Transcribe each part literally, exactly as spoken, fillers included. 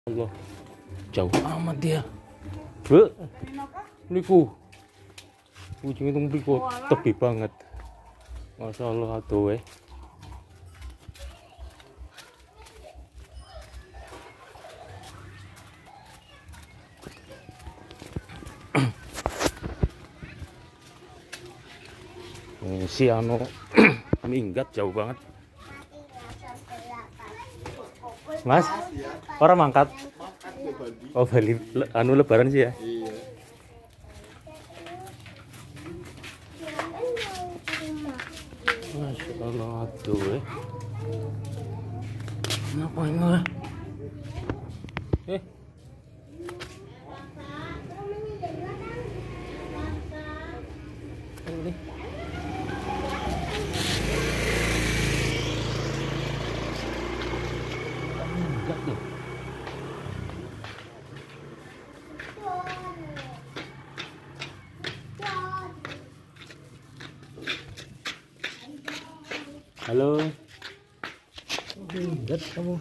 Allah, jauh amat dia. Bro, niku kucing itu mriku tebi banget. Masya Allah aduh eh. Si anu minggat jauh banget. Mas, orang mangkat. Oh, Bali anu lebaran sih ya. Iya. Masya Allah aduh eh. Ngapain lah? Eh. Ini. Enggak tuh. Halo. Enggak kamu.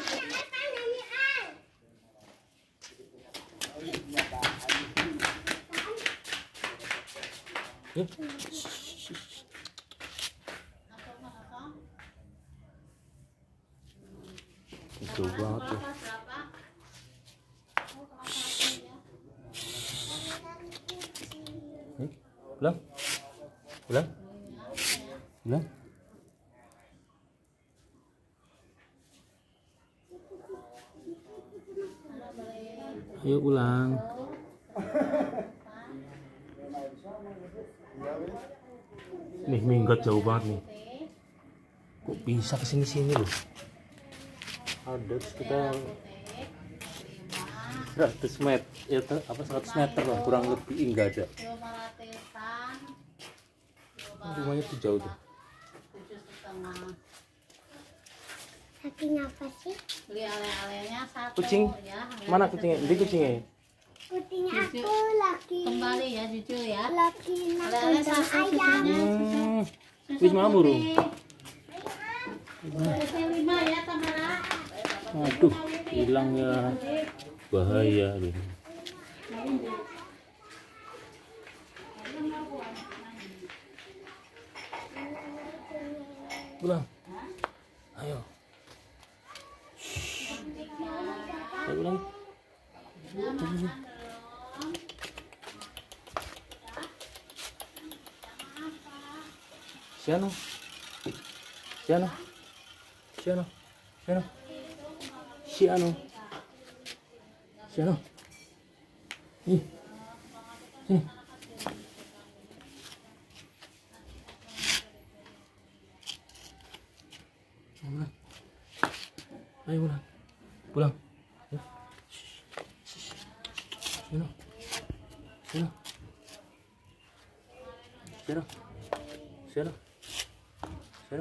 Eh. Itu banget tuh. Eh, pulang, pulang, pulang. Ayo pulang. Nih minggat jauh banget nih. Kok bisa kesini sini loh? Ada sekitar seratus meter, ya apa seratus meter lah kurang lebih enggak ada. Rumahnya tuh jauh tuh. Saking apa sih? Beli ale-alenya satu. Kucing? Ya, Mana kucingnya? Ini kucingnya. Kucing aku lagi. Kembali ya jujur ya. Lagi Ale-ale nakal satu ayam. Hmm. Wis mau burung. lima ya Tamara. Aduh, hilang ya. Bahaya ini. Pulang. Ayo. Ayo pulang. Siano. Siano. Siano. Siano. Siano. Siano. Ih. Sini. Pulang. Ayo pulang. Pulang. Siano. Siano. Siano. Siano. Siano.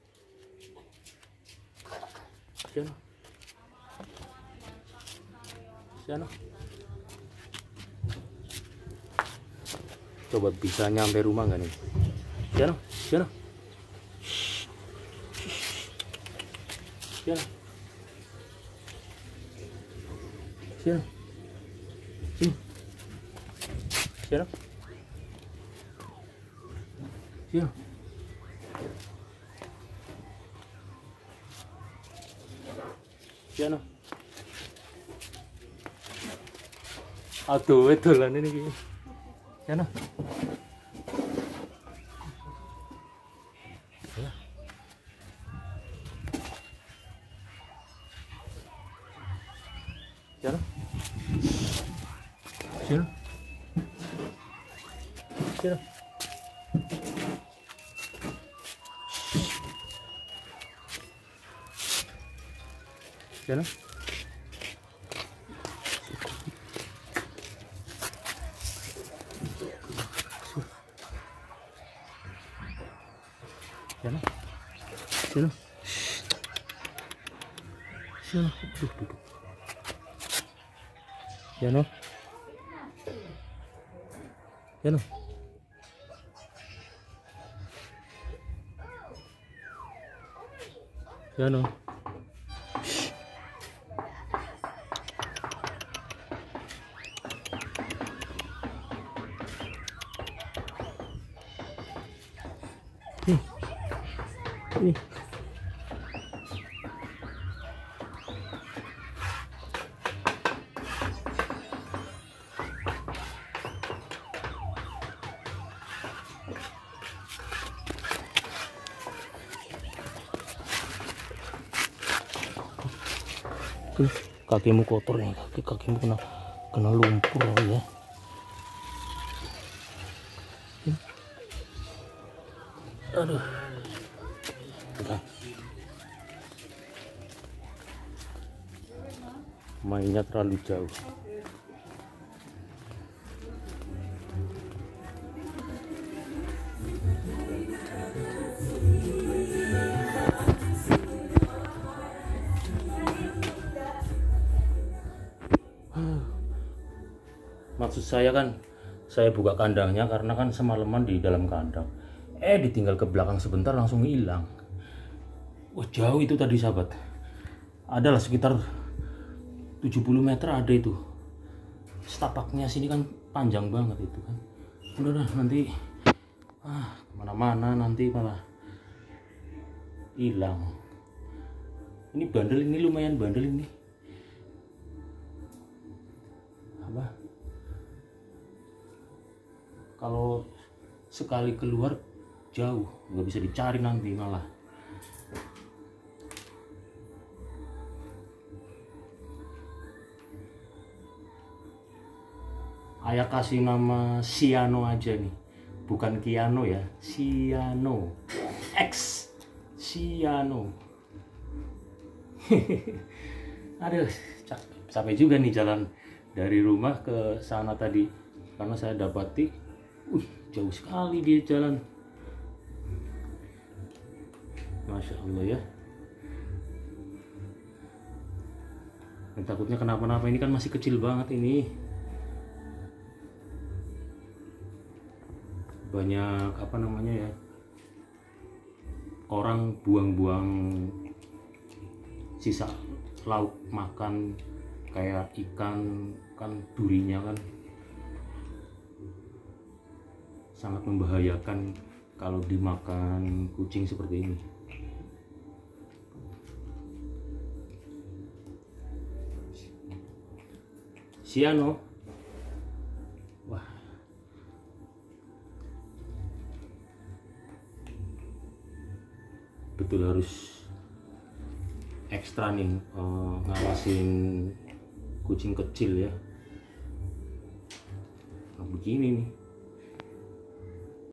Siano. Siano. Coba bisa nyampe rumah nggak nih? Siano. Siano. Siano. Siano. Sini. Siano. Siano. Siano. Aduh, itu lah ini. Siano. Siano. Siano. Siano. Siano. Siano. Siano. Siano. Duh, duh, duh. Siano. Siano. Siano. Ih. Kakimu kotor nih, kaki kakimu kena kena lumpur ya. Aduh. Udah. Mainnya terlalu jauh. Maksud saya kan, saya buka kandangnya karena kan semalaman di dalam kandang. Eh, ditinggal ke belakang sebentar langsung hilang. Wah, jauh itu tadi sahabat. Adalah sekitar tujuh puluh meter ada itu. Setapaknya sini kan panjang banget itu kan. Udah, udah nanti ah kemana-mana nanti malah hilang. Ini bandel, ini lumayan bandel ini. Apa? Kalau sekali keluar jauh, nggak bisa dicari nanti malah. Ayah kasih nama Siano aja nih, bukan Kiano ya, Siano X Siano. Aduh, capek juga nih jalan dari rumah ke sana tadi, karena saya dapati, uh, jauh sekali dia jalan. Masya Allah ya. Dan takutnya kenapa-napa, ini kan masih kecil banget ini. Banyak apa namanya ya, orang buang-buang sisa lauk makan kayak ikan, kan durinya kan sangat membahayakan kalau dimakan kucing seperti ini. Siano, wah, betul harus ekstra nih uh, ngawasin kucing kecil ya. Nah, begini nih.